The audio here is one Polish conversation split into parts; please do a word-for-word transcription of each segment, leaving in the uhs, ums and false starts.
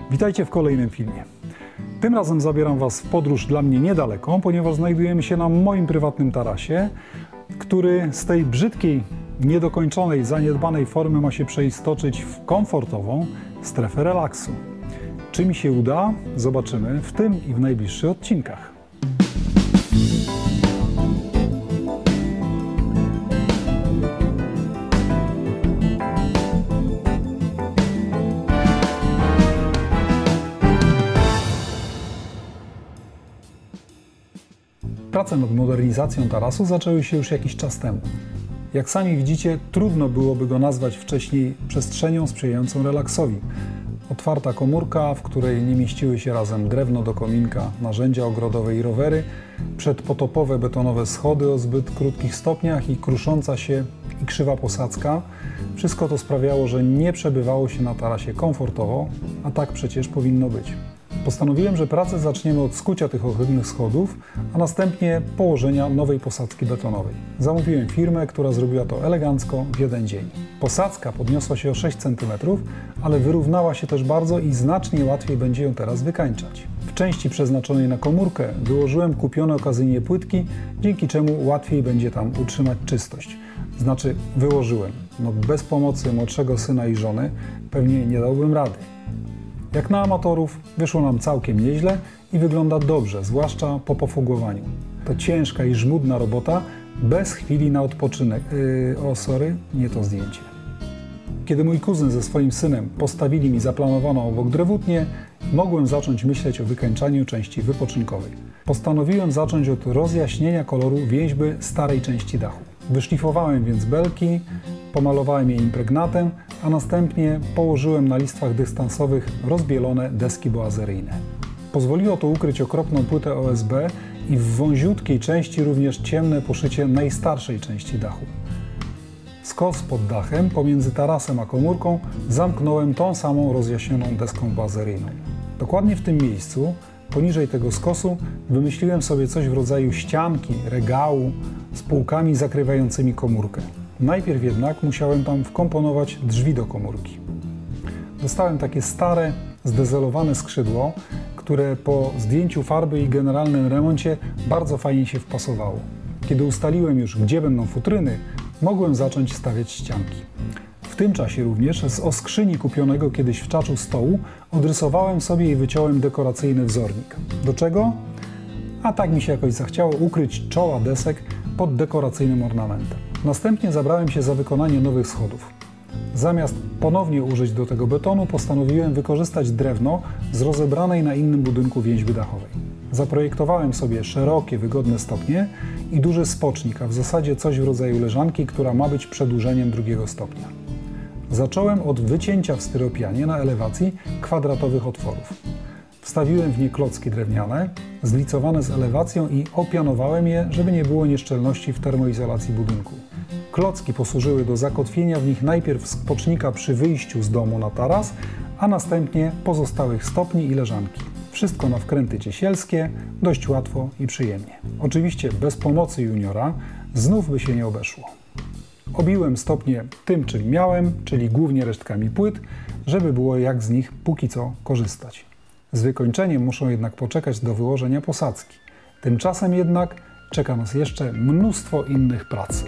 Witajcie w kolejnym filmie. Tym razem zabieram Was w podróż dla mnie niedaleką, ponieważ znajdujemy się na moim prywatnym tarasie, który z tej brzydkiej, niedokończonej, zaniedbanej formy ma się przeistoczyć w komfortową strefę relaksu. Czy mi się uda? Zobaczymy w tym i w najbliższych odcinkach. Prace nad modernizacją tarasu zaczęły się już jakiś czas temu. Jak sami widzicie, trudno byłoby go nazwać wcześniej przestrzenią sprzyjającą relaksowi. Otwarta komórka, w której nie mieściły się razem drewno do kominka, narzędzia ogrodowe i rowery, przedpotopowe betonowe schody o zbyt krótkich stopniach i krusząca się i krzywa posadzka. Wszystko to sprawiało, że nie przebywało się na tarasie komfortowo, a tak przecież powinno być. Postanowiłem, że pracę zaczniemy od skucia tych ohydnych schodów, a następnie położenia nowej posadzki betonowej. Zamówiłem firmę, która zrobiła to elegancko w jeden dzień. Posadzka podniosła się o sześć centymetrów, ale wyrównała się też bardzo i znacznie łatwiej będzie ją teraz wykańczać. W części przeznaczonej na komórkę wyłożyłem kupione okazyjnie płytki, dzięki czemu łatwiej będzie tam utrzymać czystość. Znaczy wyłożyłem, no bez pomocy młodszego syna i żony pewnie nie dałbym rady. Jak na amatorów wyszło nam całkiem nieźle i wygląda dobrze, zwłaszcza po pofugowaniu. To ciężka i żmudna robota, bez chwili na odpoczynek. Yy, o, sorry, nie to zdjęcie. Kiedy mój kuzyn ze swoim synem postawili mi zaplanowaną obok drewutnię, mogłem zacząć myśleć o wykańczaniu części wypoczynkowej. Postanowiłem zacząć od rozjaśnienia koloru więźby starej części dachu. Wyszlifowałem więc belki, pomalowałem je impregnatem, a następnie położyłem na listwach dystansowych rozbielone deski boazeryjne. Pozwoliło to ukryć okropną płytę O S B i w wąziutkiej części również ciemne poszycie najstarszej części dachu. Skos pod dachem pomiędzy tarasem a komórką zamknąłem tą samą rozjaśnioną deską boazeryjną. Dokładnie w tym miejscu, poniżej tego skosu, wymyśliłem sobie coś w rodzaju ścianki, regału z półkami zakrywającymi komórkę. Najpierw jednak musiałem tam wkomponować drzwi do komórki. Dostałem takie stare, zdezelowane skrzydło, które po zdjęciu farby i generalnym remoncie bardzo fajnie się wpasowało. Kiedy ustaliłem już, gdzie będą futryny, mogłem zacząć stawiać ścianki. W tym czasie również z oskrzyni kupionego kiedyś w czaczu stołu odrysowałem sobie i wyciąłem dekoracyjny wzornik. Do czego? A tak mi się jakoś zachciało ukryć czoła desek pod dekoracyjnym ornamentem. Następnie zabrałem się za wykonanie nowych schodów. Zamiast ponownie użyć do tego betonu, postanowiłem wykorzystać drewno z rozebranej na innym budynku więźby dachowej. Zaprojektowałem sobie szerokie, wygodne stopnie i duży spocznik, a w zasadzie coś w rodzaju leżanki, która ma być przedłużeniem drugiego stopnia. Zacząłem od wycięcia w styropianie na elewacji kwadratowych otworów. Wstawiłem w nie klocki drewniane, zlicowane z elewacją i opianowałem je, żeby nie było nieszczelności w termoizolacji budynku. Klocki posłużyły do zakotwienia w nich najpierw spocznika przy wyjściu z domu na taras, a następnie pozostałych stopni i leżanki. Wszystko na wkręty ciesielskie, dość łatwo i przyjemnie. Oczywiście bez pomocy juniora znów by się nie obeszło. Obiłem stopnie tym, czym miałem, czyli głównie resztkami płyt, żeby było jak z nich póki co korzystać. Z wykończeniem muszą jednak poczekać do wyłożenia posadzki. Tymczasem jednak czeka nas jeszcze mnóstwo innych prac.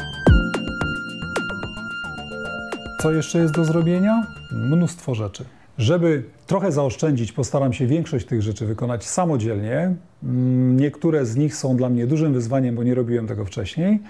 Co jeszcze jest do zrobienia? Mnóstwo rzeczy. Żeby trochę zaoszczędzić, postaram się większość tych rzeczy wykonać samodzielnie. Niektóre z nich są dla mnie dużym wyzwaniem, bo nie robiłem tego wcześniej.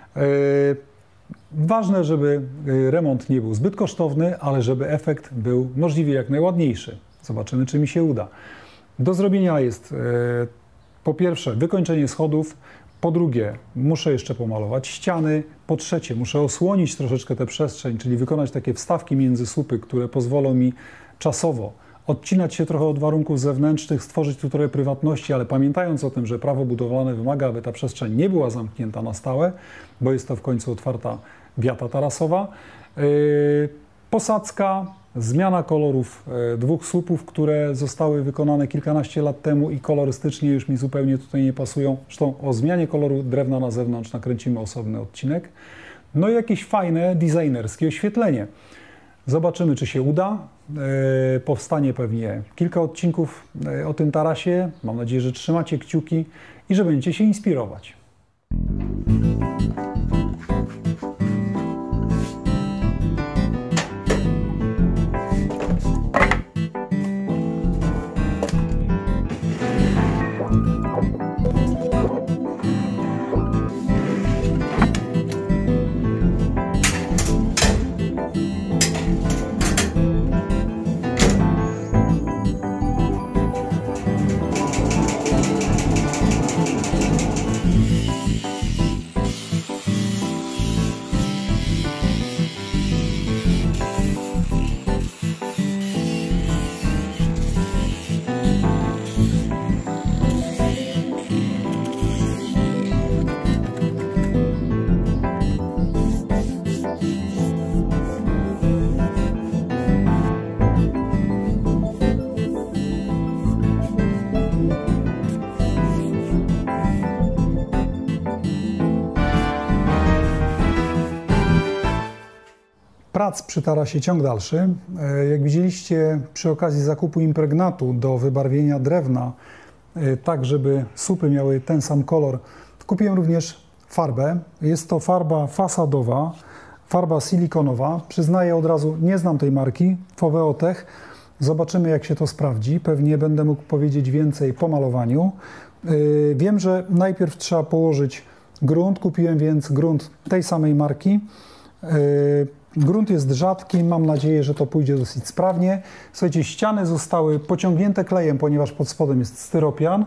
Ważne, żeby remont nie był zbyt kosztowny, ale żeby efekt był możliwie jak najładniejszy. Zobaczymy, czy mi się uda. Do zrobienia jest po pierwsze wykończenie schodów, po drugie muszę jeszcze pomalować ściany, po trzecie muszę osłonić troszeczkę tę przestrzeń, czyli wykonać takie wstawki między słupy, które pozwolą mi czasowo odcinać się trochę od warunków zewnętrznych, stworzyć tu trochę prywatności, ale pamiętając o tym, że prawo budowlane wymaga, aby ta przestrzeń nie była zamknięta na stałe, bo jest to w końcu otwarta wiata tarasowa. Yy, posadzka, zmiana kolorów dwóch słupów, które zostały wykonane kilkanaście lat temu i kolorystycznie już mi zupełnie tutaj nie pasują. Zresztą o zmianie koloru drewna na zewnątrz nakręcimy osobny odcinek. No i jakieś fajne, designerskie oświetlenie. Zobaczymy, czy się uda. Powstanie pewnie kilka odcinków o tym tarasie. Mam nadzieję, że trzymacie kciuki i że będziecie się inspirować. Prac przy tarasie ciąg dalszy. Jak widzieliście, przy okazji zakupu impregnatu do wybarwienia drewna, tak żeby słupy miały ten sam kolor, kupiłem również farbę. Jest to farba fasadowa, farba silikonowa. Przyznaję od razu, nie znam tej marki, Foveotech. Zobaczymy, jak się to sprawdzi. Pewnie będę mógł powiedzieć więcej po malowaniu. Wiem, że najpierw trzeba położyć grunt. Kupiłem więc grunt tej samej marki. Grunt jest rzadki, mam nadzieję, że to pójdzie dosyć sprawnie. Słuchajcie, ściany zostały pociągnięte klejem, ponieważ pod spodem jest styropian.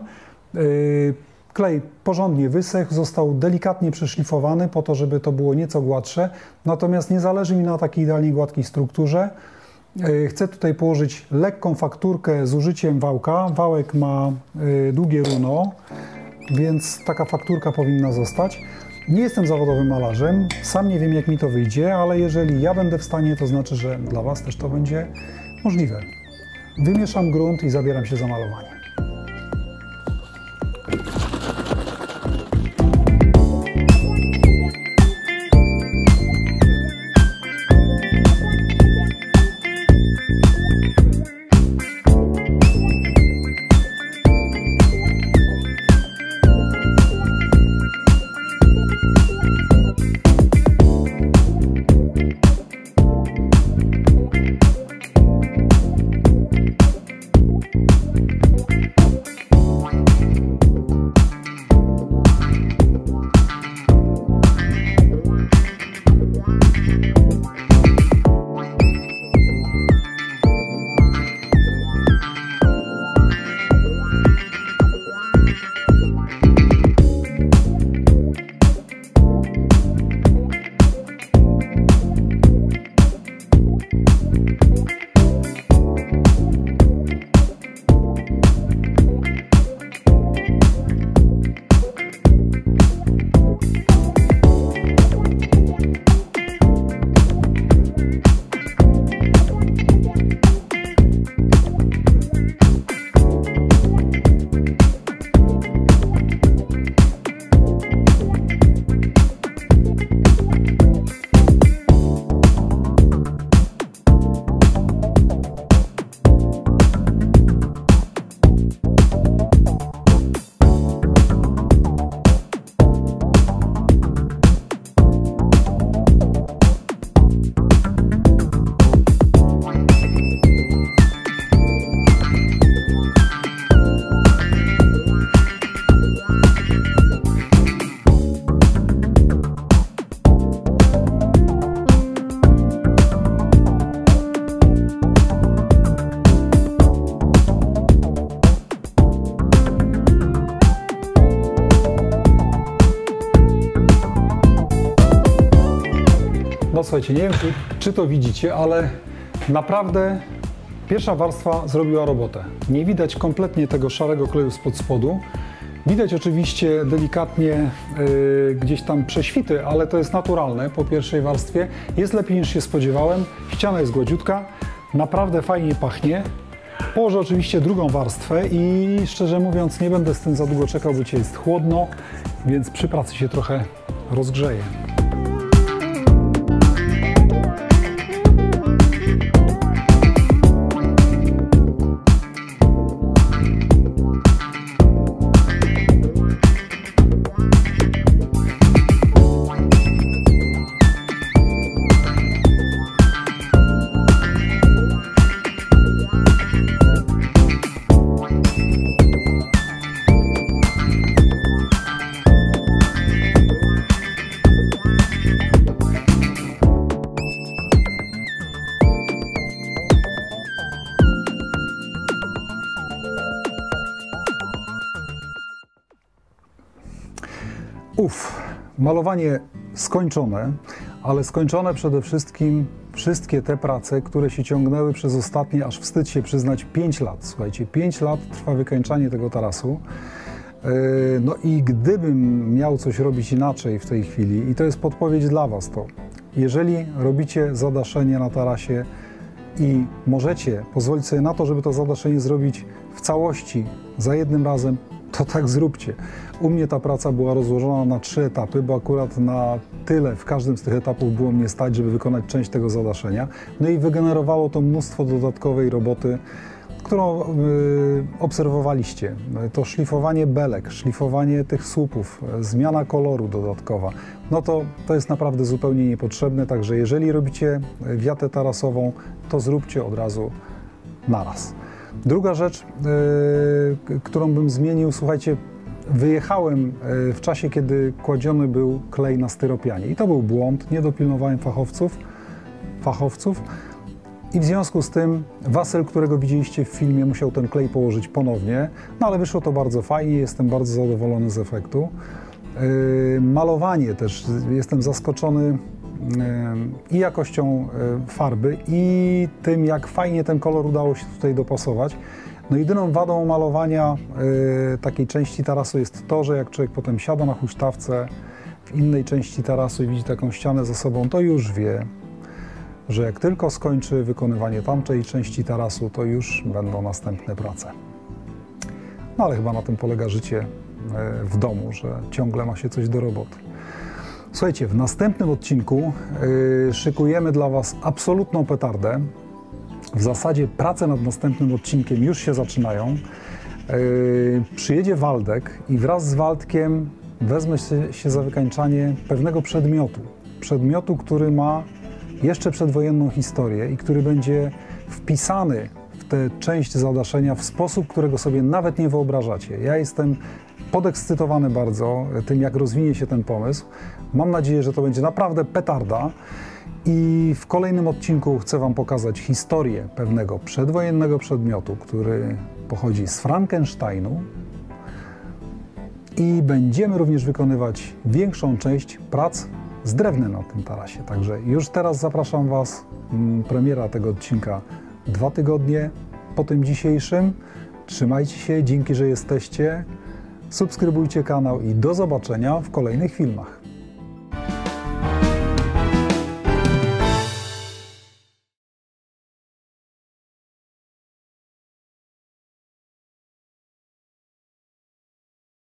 Klej porządnie wysechł, został delikatnie przeszlifowany po to, żeby to było nieco gładsze. Natomiast nie zależy mi na takiej idealnie gładkiej strukturze. Chcę tutaj położyć lekką fakturkę z użyciem wałka. Wałek ma długie runo, więc taka fakturka powinna zostać. Nie jestem zawodowym malarzem, sam nie wiem, jak mi to wyjdzie, ale jeżeli ja będę w stanie, to znaczy, że dla Was też to będzie możliwe. Wymieszam grunt i zabieram się za malowanie. Słuchajcie, nie wiem, czy, czy to widzicie, ale naprawdę pierwsza warstwa zrobiła robotę. Nie widać kompletnie tego szarego kleju spod spodu. Widać oczywiście delikatnie yy, gdzieś tam prześwity, ale to jest naturalne po pierwszej warstwie. Jest lepiej niż się spodziewałem. Ściana jest gładziutka, naprawdę fajnie pachnie. Położę oczywiście drugą warstwę i szczerze mówiąc nie będę z tym za długo czekał, bo dzisiaj jest chłodno, więc przy pracy się trochę rozgrzeje. Uf, malowanie skończone, ale skończone przede wszystkim wszystkie te prace, które się ciągnęły przez ostatnie, aż wstyd się przyznać, pięć lat. Słuchajcie, pięć lat trwa wykańczanie tego tarasu. No i gdybym miał coś robić inaczej w tej chwili, i to jest podpowiedź dla Was, to jeżeli robicie zadaszenie na tarasie i możecie pozwolić sobie na to, żeby to zadaszenie zrobić w całości za jednym razem, to tak zróbcie. U mnie ta praca była rozłożona na trzy etapy, bo akurat na tyle w każdym z tych etapów było mnie stać, żeby wykonać część tego zadaszenia. No i wygenerowało to mnóstwo dodatkowej roboty, którą y, obserwowaliście. To szlifowanie belek, szlifowanie tych słupów, zmiana koloru dodatkowa. No to, to jest naprawdę zupełnie niepotrzebne, także jeżeli robicie wiatę tarasową, to zróbcie od razu naraz. Druga rzecz, yy, którą bym zmienił, słuchajcie, wyjechałem yy, w czasie, kiedy kładziony był klej na styropianie i to był błąd, nie dopilnowałem fachowców, fachowców i w związku z tym Wasel, którego widzieliście w filmie, musiał ten klej położyć ponownie, no ale wyszło to bardzo fajnie, jestem bardzo zadowolony z efektu. Yy, malowanie też, jestem zaskoczony i jakością farby, i tym, jak fajnie ten kolor udało się tutaj dopasować. No jedyną wadą malowania y, takiej części tarasu jest to, że jak człowiek potem siada na huśtawce w innej części tarasu i widzi taką ścianę za sobą, to już wie, że jak tylko skończy wykonywanie tamtej części tarasu, to już będą następne prace. No ale chyba na tym polega życie y, w domu, że ciągle ma się coś do roboty. Słuchajcie, w następnym odcinku yy, szykujemy dla Was absolutną petardę. W zasadzie prace nad następnym odcinkiem już się zaczynają. Yy, przyjedzie Waldek i wraz z Waldkiem wezmę się, się za wykańczanie pewnego przedmiotu. Przedmiotu, który ma jeszcze przedwojenną historię i który będzie wpisany w tę część zadaszenia w sposób, którego sobie nawet nie wyobrażacie. Ja jestem podekscytowany bardzo tym, jak rozwinie się ten pomysł. Mam nadzieję, że to będzie naprawdę petarda i w kolejnym odcinku chcę Wam pokazać historię pewnego przedwojennego przedmiotu, który pochodzi z Frankensteinu i będziemy również wykonywać większą część prac z drewnem na tym tarasie. Także już teraz zapraszam Was, premiera tego odcinka dwa tygodnie po tym dzisiejszym. Trzymajcie się, dzięki, że jesteście. Subskrybujcie kanał i do zobaczenia w kolejnych filmach.